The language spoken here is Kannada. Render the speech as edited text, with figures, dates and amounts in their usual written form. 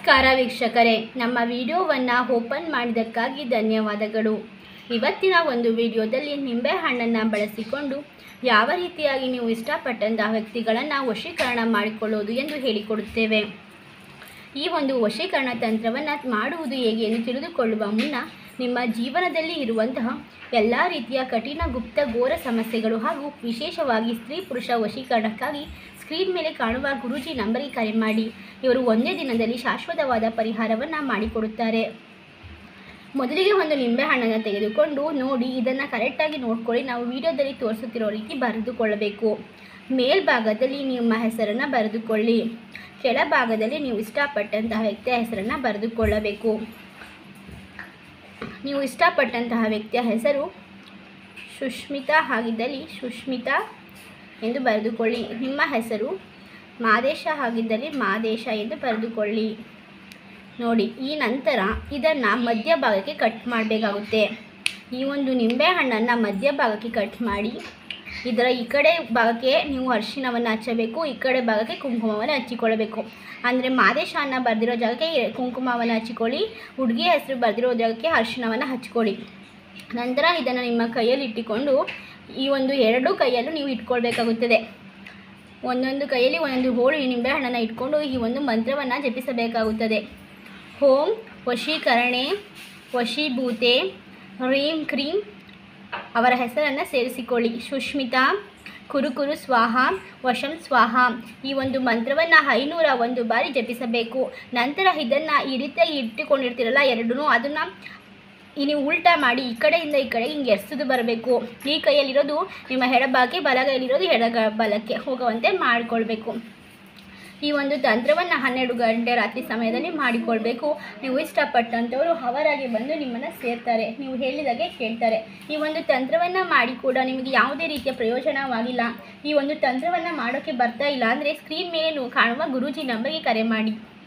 ನಮಸ್ಕಾರ ವೀಕ್ಷಕರೇ, ನಮ್ಮ ವಿಡಿಯೋವನ್ನು ಓಪನ್ ಮಾಡಿದ್ದಕ್ಕಾಗಿ ಧನ್ಯವಾದಗಳು. ಇವತ್ತಿನ ಒಂದು ವಿಡಿಯೋದಲ್ಲಿ ನಿಂಬೆಹಣ್ಣನ್ನು ಬಳಸಿಕೊಂಡು ಯಾವ ರೀತಿಯಾಗಿ ನೀವು ಇಷ್ಟಪಟ್ಟಂತಹ ವ್ಯಕ್ತಿಗಳನ್ನು ವಶೀಕರಣ ಮಾಡಿಕೊಳ್ಳೋದು ಎಂದು ಹೇಳಿಕೊಡುತ್ತೇವೆ. ಈ ಒಂದು ವಶೀಕರಣ ತಂತ್ರವನ್ನು ಮಾಡುವುದು ಹೇಗೆ ಎಂದು ತಿಳಿದುಕೊಳ್ಳುವ ಮುನ್ನ ನಿಮ್ಮ ಜೀವನದಲ್ಲಿ ಇರುವಂತಹ ಎಲ್ಲ ರೀತಿಯ ಕಠಿಣ ಗುಪ್ತ ಘೋರ ಸಮಸ್ಯೆಗಳು ಹಾಗೂ ವಿಶೇಷವಾಗಿ ಸ್ತ್ರೀ ಪುರುಷ ವಶೀಕರಣಕ್ಕಾಗಿ ಸ್ಕ್ರೀನ್ ಮೇಲೆ ಕಾಣುವ ಗುರೂಜಿ ನಂಬರಿಗೆ ಕರೆ ಮಾಡಿ. ಇವರು ಒಂದೇ ದಿನದಲ್ಲಿ ಶಾಶ್ವತವಾದ ಪರಿಹಾರವನ್ನು ಮಾಡಿಕೊಡುತ್ತಾರೆ. ಮೊದಲಿಗೆ ಒಂದು ನಿಂಬೆಹಣ್ಣನ್ನು ತೆಗೆದುಕೊಂಡು ನೋಡಿ, ಇದನ್ನು ಕರೆಕ್ಟಾಗಿ ನೋಡ್ಕೊಳ್ಳಿ. ನಾವು ವಿಡಿಯೋದಲ್ಲಿ ತೋರಿಸುತ್ತಿರೋ ರೀತಿ ಬರೆದುಕೊಳ್ಳಬೇಕು. ಮೇಲ್ಭಾಗದಲ್ಲಿ ನಿಮ್ಮ ಹೆಸರನ್ನು ಬರೆದುಕೊಳ್ಳಿ. ಕೆಳಭಾಗದಲ್ಲಿ ನೀವು ಇಷ್ಟಪಟ್ಟಂತಹ ವ್ಯಕ್ತಿಯ ಹೆಸರನ್ನು ಬರೆದುಕೊಳ್ಳಬೇಕು. ನೀವು ಇಷ್ಟಪಟ್ಟಂತಹ ವ್ಯಕ್ತಿಯ ಹೆಸರು ಸುಷ್ಮಿತಾ ಆಗಿದ್ದಲ್ಲಿ ಸುಷ್ಮಿತಾ ಎಂದು ಬರೆದುಕೊಳ್ಳಿ. ನಿಮ್ಮ ಹೆಸರು ಮಾದೇಶ ಆಗಿದ್ದಲ್ಲಿ ಮಾದೇಶ ಎಂದು ಬರೆದುಕೊಳ್ಳಿ. ನೋಡಿ, ಈ ನಂತರ ಇದನ್ನು ಮಧ್ಯಭಾಗಕ್ಕೆ ಕಟ್ ಮಾಡಬೇಕಾಗುತ್ತೆ. ಈ ಒಂದು ನಿಂಬೆಹಣ್ಣನ್ನು ಮಧ್ಯಭಾಗಕ್ಕೆ ಕಟ್ ಮಾಡಿ ಇದರ ಈ ಕಡೆ ಭಾಗಕ್ಕೆ ನೀವು ಅರಿಶಿಣವನ್ನು ಹಚ್ಚಬೇಕು, ಈ ಕಡೆ ಭಾಗಕ್ಕೆ ಕುಂಕುಮವನ್ನು ಹಚ್ಚಿಕೊಳ್ಳಬೇಕು. ಅಂದರೆ ಮಾದೇಶ ಅನ್ನ ಬರೆದಿರೋ ಜಾಗಕ್ಕೆ ಕುಂಕುಮವನ್ನು ಹಚ್ಚಿಕೊಳ್ಳಿ, ಹುಡುಗಿಯ ಹೆಸರು ಬರೆದಿರೋ ಜಾಗಕ್ಕೆ ಅರಿಶಿಣವನ್ನು ಹಚ್ಕೊಳ್ಳಿ. ನಂತರ ಇದನ್ನು ನಿಮ್ಮ ಕೈಯಲ್ಲಿ ಇಟ್ಟುಕೊಂಡು ಈ ಒಂದು ಎರಡು ಕೈಯಲ್ಲೂ ನೀವು ಇಟ್ಕೊಳ್ಬೇಕಾಗುತ್ತದೆ. ಒಂದೊಂದು ಕೈಯಲ್ಲಿ ಒಂದೊಂದು ಹೋಳು ನಿಂಬೆಹಣ್ಣನ್ನು ಇಟ್ಕೊಂಡು ಈ ಒಂದು ಮಂತ್ರವನ್ನು ಜಪಿಸಬೇಕಾಗುತ್ತದೆ. ಓಂ ವಶೀಕರಣೆ ವಶೀಭೂತೆ ಹ್ರೀಂ ಕ್ರೀಂ ಅವರ ಹೆಸರನ್ನು ಸೇರಿಸಿಕೊಳ್ಳಿ. ಸುಷ್ಮಿತಾ ಕುರುಕುರು ಸ್ವಾಹ ವಶಂ ಸ್ವಾಹ. ಈ ಒಂದು ಮಂತ್ರವನ್ನು 501 ಬಾರಿ ಜಪಿಸಬೇಕು. ನಂತರ ಇದನ್ನು ಈ ರೀತಿಯಾಗಿ ಇಟ್ಟುಕೊಂಡಿರ್ತೀರಲ್ಲ ಎರಡೂ, ಅದನ್ನು ನೀವು ಉಲ್ಟಾ ಮಾಡಿ ಈ ಕಡೆಯಿಂದ ಈ ಕಡೆಗೆ ಹಿಂಗೆ ಎರ್ಸೋದು ಬರಬೇಕು. ಈ ಕೈಯಲ್ಲಿರೋದು ನಿಮ್ಮ ಎಡಭಾಗಕ್ಕೆ, ಬಲಗೈಯಲ್ಲಿರೋದು ಎಡಬಲಕ್ಕೆ ಹೋಗುವಂತೆ ಮಾಡಿಕೊಳ್ಬೇಕು. ಈ ಒಂದು ತಂತ್ರವನ್ನು 12 ಗಂಟೆ ರಾತ್ರಿ ಸಮಯದಲ್ಲಿ ಮಾಡಿಕೊಳ್ಬೇಕು. ನೀವು ಇಷ್ಟಪಟ್ಟಂಥವರು ಅವರಾಗಿ ಬಂದು ನಿಮ್ಮನ್ನು ಸೇರ್ತಾರೆ, ನೀವು ಹೇಳಿದಾಗೆ ಕೇಳ್ತಾರೆ. ಈ ಒಂದು ತಂತ್ರವನ್ನು ಮಾಡಿ ಕೂಡ ನಿಮಗೆ ಯಾವುದೇ ರೀತಿಯ ಪ್ರಯೋಜನವಾಗಿಲ್ಲ, ಈ ಒಂದು ತಂತ್ರವನ್ನು ಮಾಡೋಕ್ಕೆ ಬರ್ತಾ ಇಲ್ಲ ಅಂದರೆ ಸ್ಕ್ರೀನ್ ಮೇಲೆ ಕಾಣುವ ಗುರೂಜಿ ನಂಬರಿಗೆ ಕರೆ ಮಾಡಿ.